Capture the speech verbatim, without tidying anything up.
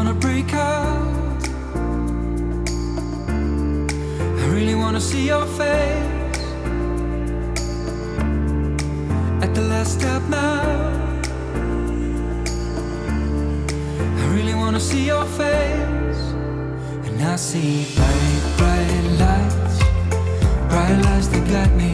wanna break out. I really wanna see your face at the last step now. I really wanna see your face. And I see bright, bright lights, bright lights that guide me